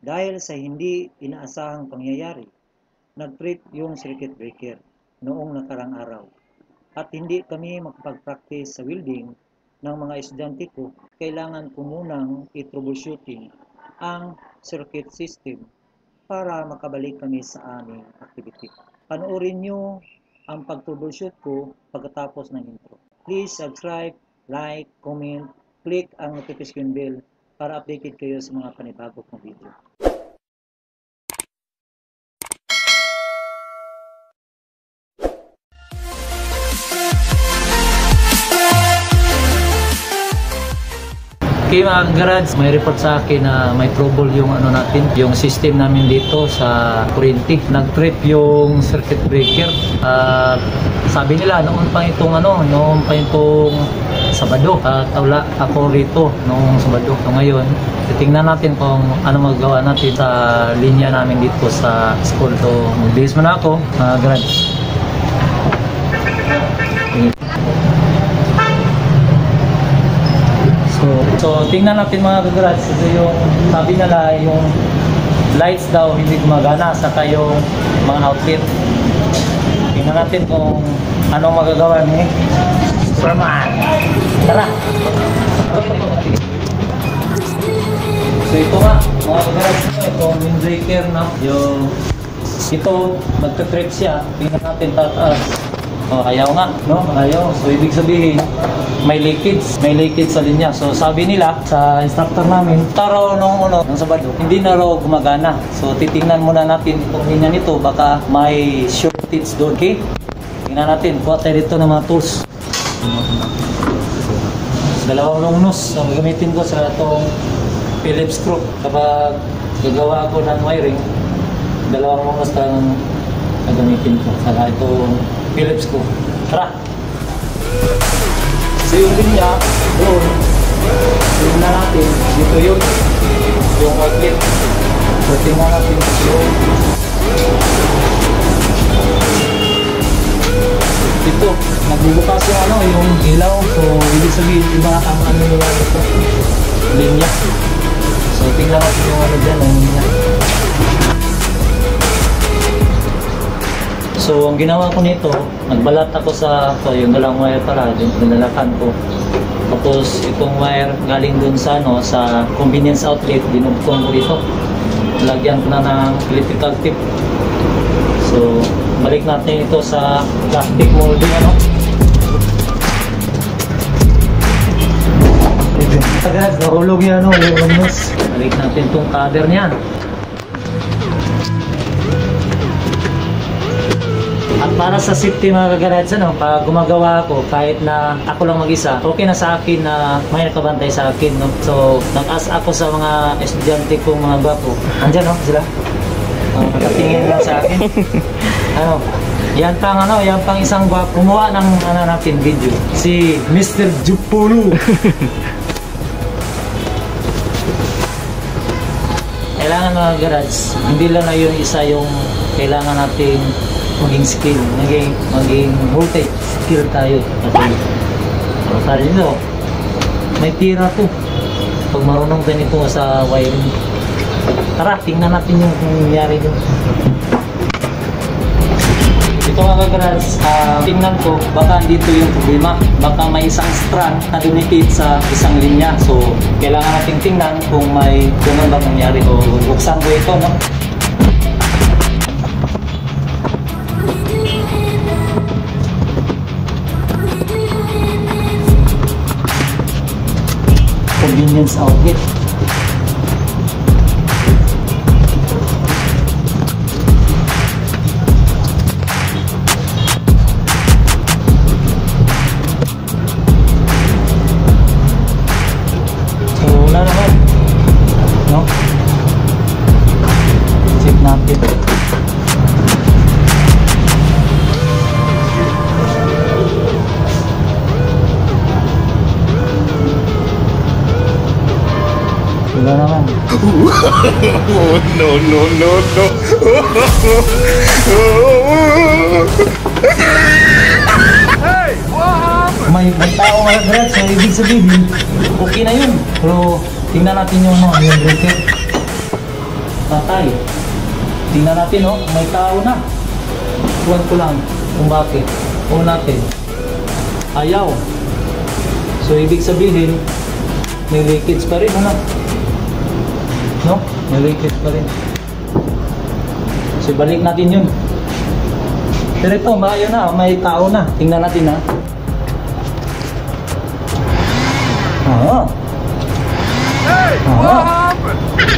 Dahil sa hindi inaasahang pangyayari, nag-trip yung circuit breaker noong nakarang araw. At hindi kami makapag-practice sa welding ng mga estudyante ko, kailangan ko munang i-troubleshooting ang circuit system para makabalik kami sa aming activity. Panoorin nyo ang pag-troubleshoot ko pagkatapos ng intro. Please subscribe, like, comment, click ang notification bell para updated kayo sa mga panibago kong video. Okay mga garage, may report sa akin na may trouble yung natin, yung system namin dito sa kuryente. Nag-trip yung circuit breaker. Sabi nila noon pa itong Sabado. Wala ako rito noong Sabado. So ngayon, titingnan natin kung ano magagawa natin sa linya namin dito sa school. So magbihis muna ako mga garage. So tingnan natin mga kagaras, ito yung sabi nila yung lights daw hindi gumagana, saka yung mga outlet. Tingnan natin kung anong magagawa ni Superman. Tara! So ito nga mga kagaras, itong windbreaker na ito magta-trip siya. Tingnan natin tataas. Ayaw nga, no? Ayaw. So ibig sabihin may leakage sa linya. So sabi nila sa instructor namin, taraw nung Sabado, hindi na raw gumagana. So titingnan muna natin itong linya nito, baka may shortage doon. Okay? Tingnan natin, kuha tayo dito ng mga tools. Dalawang long nose ang gagamitin ko sa itong Phillips screw. Kapag gagawa ako ng wiring, dalawang long nose ang gagamitin ko. Saka itong Phillips screw. Tara! So yung linya, doon, tingnan natin, dito yun, yung outlet. So tingnan natin yung dito, nagbubukas yung ilaw. So ibig sabihin, iba ang nila dito, linya. So tingnan natin yung dyan, ang linya. So ang ginawa ko nito, nagbalat ako sa yung dalang wire para dinalakan ko. Tapos itong wire galing dun sa sa convenience outlet, dinugtong ko dito. Lagyan ko na ng electrical tip. So balik natin ito sa plastic molding Agad nahulog yan yung unus. Balik natin itong cover niya. At para sa safety mga kagarads, pag gumagawa ako, kahit na ako lang mag-isa, okay na sa akin na may nakabantay sa akin, no? So, nag-ask ako sa mga estudyante kong mga gwapo. Andyan, no? Sila? Nakatingin lang sa akin. Yan pang isang gwapo. Kumuha ng natin video. Si Mr. Jupulu. Kailangan mga kagarads, hindi lang na yung isa yung kailangan natin maging skill, maging voltage skill tayo. Kasi tayo nito, may tira to pag marunong tayo nito sa wiring. Tara, tingnan natin yung nangyari dito. Ito mga kagarads, tingnan ko, baka dito yung problema, baka may isang strand na dumikit sa isang linya. So kailangan natin tingnan kung may ganun bang nangyari. O buksan ko ito, no? Convenience outlet. So wala naman, no? Check natin. Wala naman. No, no, no, no. Hey, what happened? May tao mga grad, so ibig sabihin, okay na yun. Pero tingnan natin yung breaker. patay. Tingnan natin, oh, may tao na. Tuwan ko lang kung bakit. O natin. Ayaw. So, ibig sabihin, may leakage pa rin, ano? No? May leakage pa rin. So, balik natin yun. Pero ito, maayo na, may tao na. Tingnan natin, ha. Oo. Hey, what happened?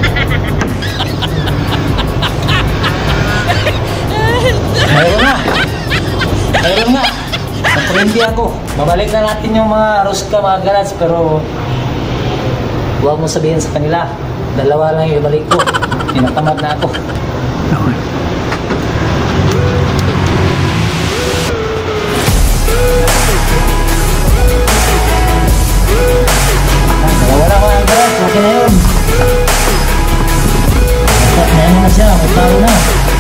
Mayroon na. Mayroon na. Naprindi ako. Babalik na natin yung mga Ruska, mga Galads, pero huwag mo sabihin sa kanila. Dalawa lang yung ibalik ko. Tinatamad na ako. Dalawa lang mga Galads. Okay na yun. Mayroon na siya. May tao na.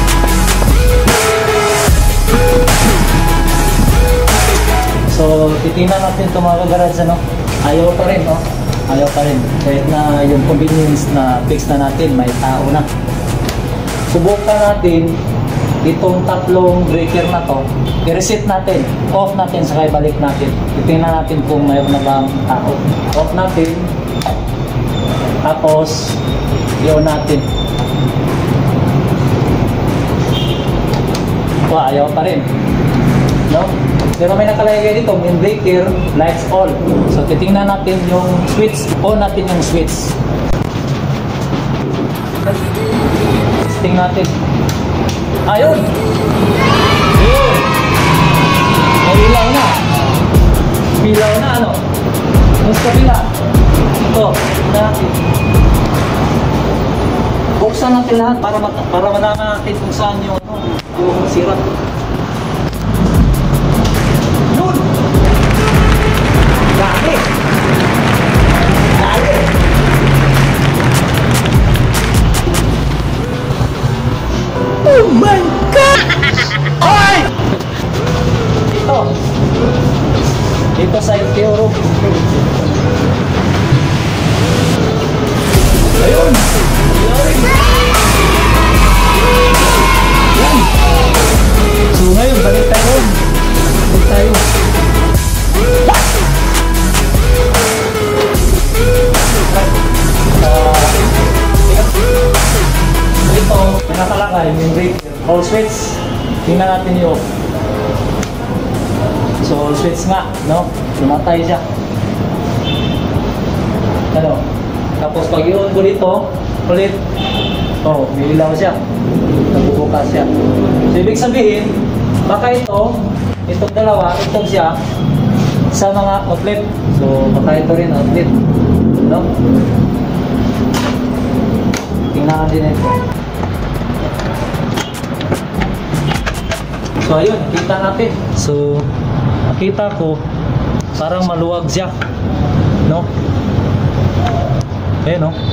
So, titingnan natin itong mga Galads, ano? Ayaw pa rin, no? Ayaw pa rin. Kahit na yung convenience na fix na natin, may tao na. Subukan natin itong tatlong breaker na to. I-reset natin. Off natin, saka ibalik natin. Titingnan natin kung mayroon na bang tao. Off natin. Tapos, i-on natin. Ayaw pa rin. No? Pero may nakalagay dito, main breaker, lights all. So, titingnan natin yung switch. On natin yung switch. Testing natin. Ayun! Ayun! May ilaw na. Ilaw na, ano? Mas kabila. Ito. Natin. Buksan natin lahat para malaman natin kung saan yung, yung sirap. Yun! Dami! Dami! Oh my God! Hoy! Dito sa LTO room. Ayun! Yan! So ngayon, balik tayo. Balik tayo. Ito, nakalakay yung breaker. All switch. Tingnan natin yung off. So all switch nga, no? Lumatay siya. Ano? Tapos pag i-on ko dito, ulit. Oh, may ilaw siya. Nagbubukas siya. So ibig sabihin, baka itong dalawa, itong siya sa mga outlet. So baka ito rin outlet. No? Tingnan natin ito. So ayun, kita natin. So nakita ko parang maluwag siya. No? Ayan, no?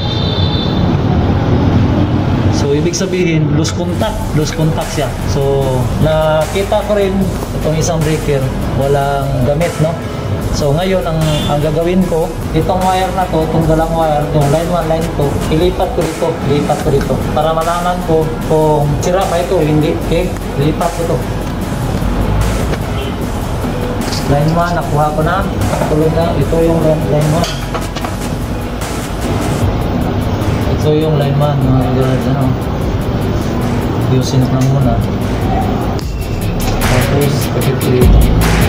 So ibig sabihin, loose contact siya. So nakita ko rin itong isang breaker, walang gamit, no? So ngayon ang gagawin ko, itong wire na to, itong dalang wire, itong line 1, line 2, ilipat ko dito para malaman ko kung sira pa ito, hindi. Okay? Ilipat ko to. Line 1, nakuha ko na. Tulog na. Ito yung line 1. Ito yung line 1, mga guys, ano. Ayusin ko lang muna. Tapos, kapit ko dito.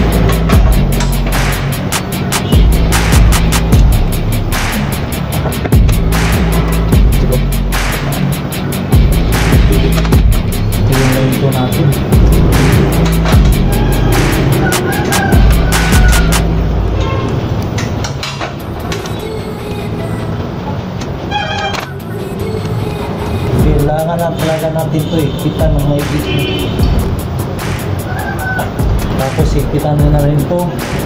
Ito yung line 2 natin. Kailangan na talaga natin ito, kita ng maigit. Tapos ikitan mo na rin ito.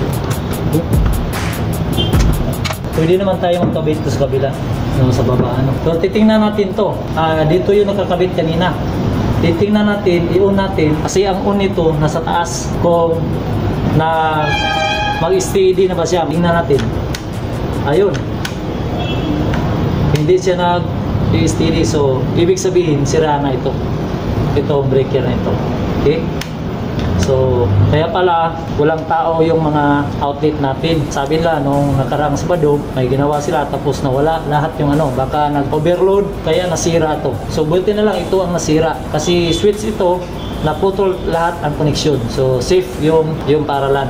Pwede naman tayo magkabit ito sa kabila, no, sa baba, ano. So titingnan natin to. Dito yung nakakabit kanina. Titingnan natin, i-on natin kasi ang on nito nasa taas. Kung na mag-steady na ba siya, tingnan natin. Ayun. Hindi siya PSTD. So, ibig sabihin, sira na ito. Ito, breaker na ito. Okay? So, kaya pala, walang tao yung mga outlet natin. Sabi nila, nung nakaraang Sabado, may ginawa sila, tapos nawala lahat yung ano, baka nag-overload, kaya nasira to. So, buti na lang ito ang nasira. Kasi switch ito, naputol lahat ang connection. So, safe yung paralan.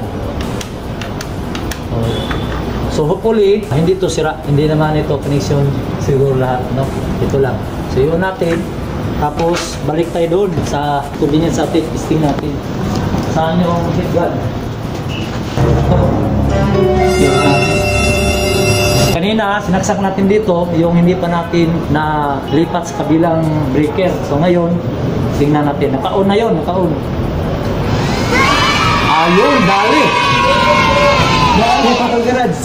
So, hopefully, hindi to sira. Hindi naman ito connection siguro lahat, no? Ito lang. So, yun natin. Tapos, balik tayo doon sa convenience outlet, testing natin. Saan yung heat gun? Kanina, sinaksak natin dito yung hindi pa natin na lipat sa kabilang breaker. So ngayon, tingnan natin. Naka-on na yun, naka-on. Ayun, dali! Dali pa garage.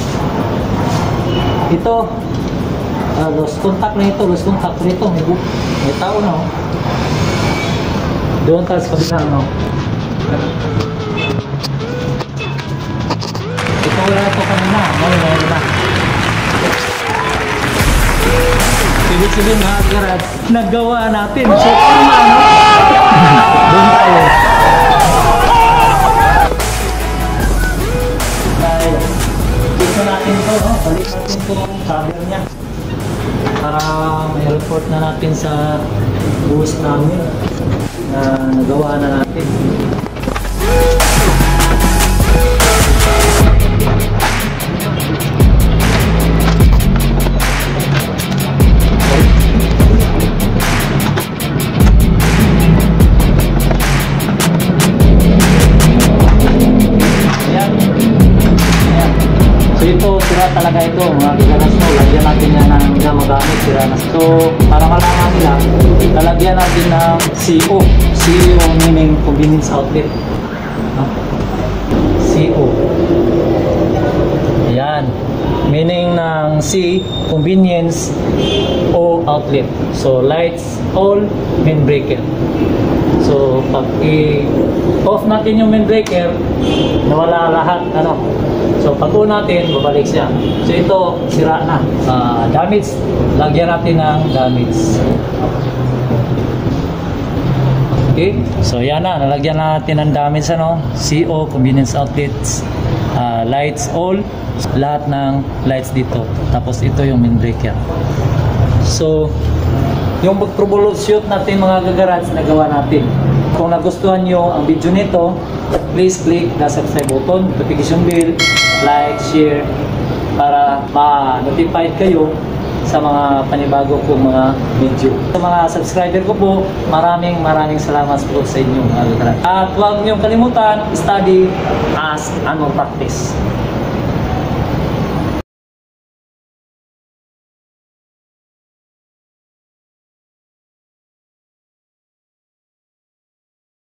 Ito, lost contact na ito, lost contact nito. May tao na, oh. Doon tayo sa kabilang, no? Ito wala ito kanina. Ngayon na. Ibig sabihin mga garage, nagawa natin. So, ano? Doon tayo. Dahil, ito natin ito, no? Balik natin ito cover niya. Para may report na natin sa bus namin na nagawa na natin. So ito, sira talaga ito, mga kaganas mo, lagyan natin yan ng magamit, sira na. So, para malaman nila, lalagyan natin ng CO. CO meaning convenience outlet. No? CO. Ayan. Meaning ng C, convenience, O, outlet. So, lights, all, main breaker. So, pag i-off natin yung main breaker, nawala lahat, ano. So, pag on natin, babalik siya. So, ito, sira na. Damage, lagyan natin ng damage. Okay? So, yan na. Nalagyan natin ng damage, ano. CO, convenience outlets, lights, all. Lahat ng lights dito. Tapos, ito yung main breaker. So, yung pag-troubleshoot natin mga gagarage, nagawa natin. Kung nagustuhan nyo ang video nito, please click the subscribe button, notification bell, like, share, para ma-notified kayo sa mga panibago kong mga video. Sa mga subscriber ko po, maraming salamat po sa inyo mga gagarage. At huwag nyo kalimutan, study, ask, and practice.